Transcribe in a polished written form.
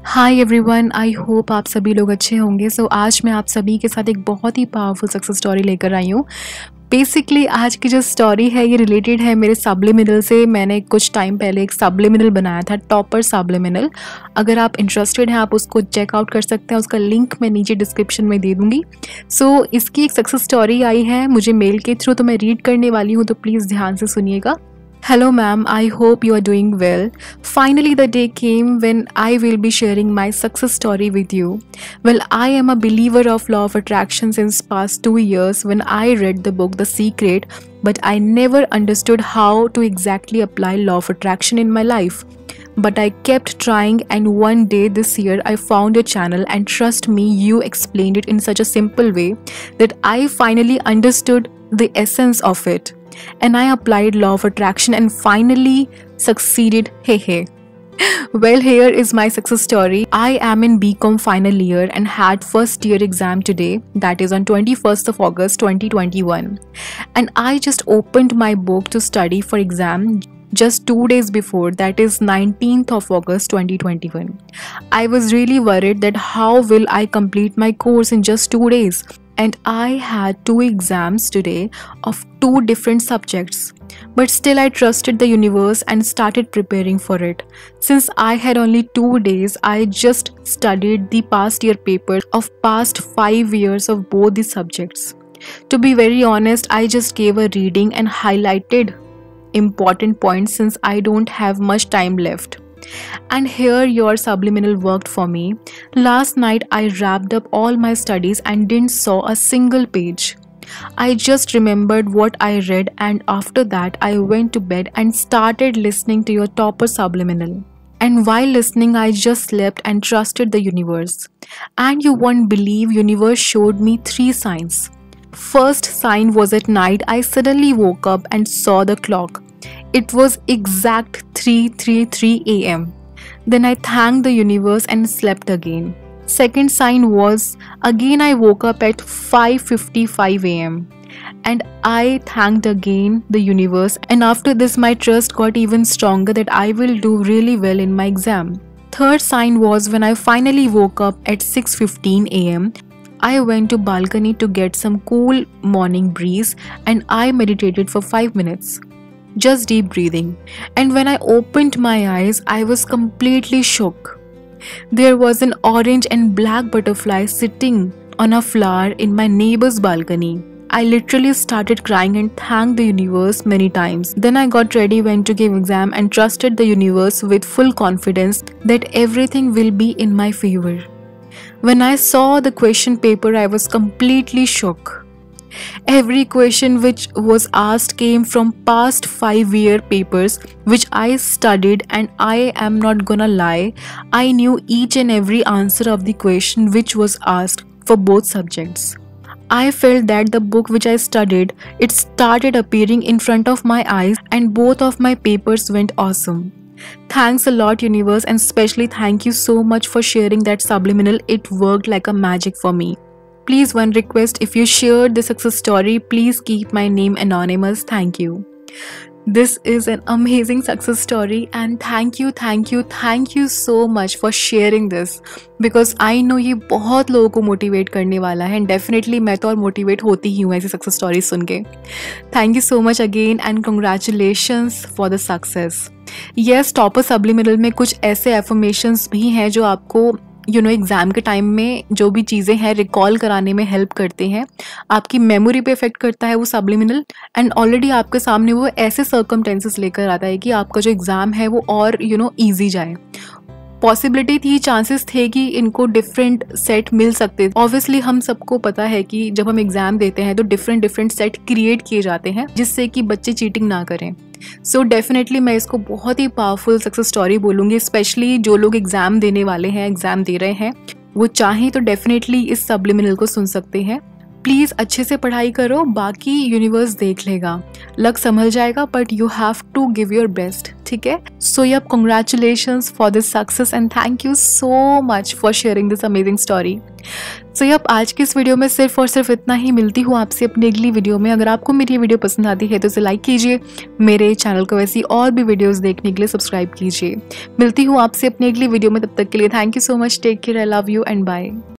Hi everyone, I hope आप सभी लोग अच्छे होंगे। आज मैं आप सभी के साथ एक बहुत ही पावरफुल सक्सेस स्टोरी लेकर आई हूँ। बेसिकली आज की जो स्टोरी है ये रिलेटेड है मेरे सब्लिमिनल से। मैंने कुछ टाइम पहले एक सब्लिमिनल बनाया था, टॉपर सब्लिमिनल। अगर आप इंटरेस्टेड हैं आप उसको चेकआउट कर सकते हैं, उसका लिंक मैं नीचे डिस्क्रिप्शन में दे दूँगी। इसकी एक सक्सेस स्टोरी आई है मुझे मेल के थ्रू, तो मैं रीड करने वाली हूँ, तो प्लीज़ ध्यान से सुनिएगा। Hello ma'am, I hope you are doing well. Finally the day came when I will be sharing my success story with you. Well, I am a believer of law of attraction since past 2 years when I read the book The Secret, but I never understood how to exactly apply law of attraction in my life. But I kept trying, and one day this year I found your channel, and trust me, you explained it in such a simple way that I finally understood the essence of it. And I applied law of attraction and finally succeeded. Hey. Well, here is my success story. I am in BCom final year and had first year exam today, that is on 21st of August 2021. And I just opened my book to study for exam just 2 days before, that is 19th of August 2021. I was really worried that how will I complete my course in just 2 days. And I had 2 exams today of 2 different subjects. But still I trusted the universe and started preparing for it. Since I had only 2 days, I just studied the past year papers of past 5 years of both the subjects. To be very honest, I just gave a reading and highlighted important points since I don't have much time left. And here your subliminal worked for me. Last night I wrapped up all my studies and didn't saw a single page. I just remembered what I read, and after that I went to bed and started listening to your topper subliminal. And while listening I just slept and trusted the universe. And you won't believe, universe showed me 3 signs. First sign was at night I suddenly woke up and saw the clock. It was exact 3:33 a.m. Then I thanked the universe and slept again. Second sign was again I woke up at 5:55 a.m. and I thanked again the universe, and after this my trust got even stronger that I will do really well in my exam. Third sign was when I finally woke up at 6:15 a.m. I went to balcony to get some cool morning breeze and I meditated for 5 minutes. Just deep breathing, and when I opened my eyes I was completely shook. There was an orange and black butterfly sitting on a flower in my neighbor's balcony. I literally started crying and thanked the universe many times. Then I got ready, went to give exam and trusted the universe with full confidence that everything will be in my favor. When I saw the question paper I was completely shook. Every question which was asked came from past 5-year papers which I studied, and I am not gonna lie, I knew each and every answer of the question which was asked for both subjects. I felt that the book which I studied, it started appearing in front of my eyes, and both of my papers went awesome. Thanks a lot universe, and especially thank you so much for sharing that subliminal. It worked like a magic for me. Please, one request, if you shared the success story, please keep my name anonymous. Thank you. This is an amazing success story, and thank you so much for sharing this, because I know ये बहुत लोगों को motivate करने वाला है, and definitely मैं तो और मोटिवेट होती ही हूँ ऐसी सक्सेस स्टोरी सुन के। Thank you so much again and congratulations for the success. Yes, topper subliminal में कुछ ऐसे एफर्मेशंस भी हैं जो आपको एग्ज़ाम के टाइम में जो भी चीज़ें हैं रिकॉल कराने में हेल्प करते हैं, आपकी मेमोरी पे इफेक्ट करता है वो सब्लिमिनल, एंड ऑलरेडी आपके सामने वो ऐसे सर्कमटेंसेस लेकर आता है कि आपका जो एग्ज़ाम है वो और ईजी जाए। पॉसिबिलिटी थी, चांसेस थे कि इनको डिफरेंट सेट मिल सकते। ऑब्वियसली हम सबको पता है कि जब हम एग्ज़ाम देते हैं तो डिफरेंट सेट क्रिएट किए जाते हैं जिससे कि बच्चे चीटिंग ना करें। सो डेफिनेटली मैं इसको बहुत ही पावरफुल सक्सेस स्टोरी बोलूँगी। स्पेशली जो लोग एग्ज़ाम देने वाले हैं, एग्ज़ाम दे रहे हैं, वो चाहें तो डेफिनेटली इस सब्लिमिनल को सुन सकते हैं। प्लीज़ अच्छे से पढ़ाई करो, बाकी यूनिवर्स देख लेगा, लक संभल जाएगा, but you have to give your best, ठीक है। So yup, congratulations for this success and thank you so much for sharing this amazing story. So yup, आज की इस वीडियो में सिर्फ और सिर्फ इतना ही। मिलती हूँ आपसे अपनी अगली वीडियो में। अगर आपको मेरी वीडियो पसंद आती है तो इसे लाइक कीजिए, मेरे चैनल को वैसी और भी वीडियोस देखने के लिए सब्सक्राइब कीजिए। मिलती हूँ आपसे अपनी अगली वीडियो में, तब तक के लिए thank you so much, take care, I love you and bye.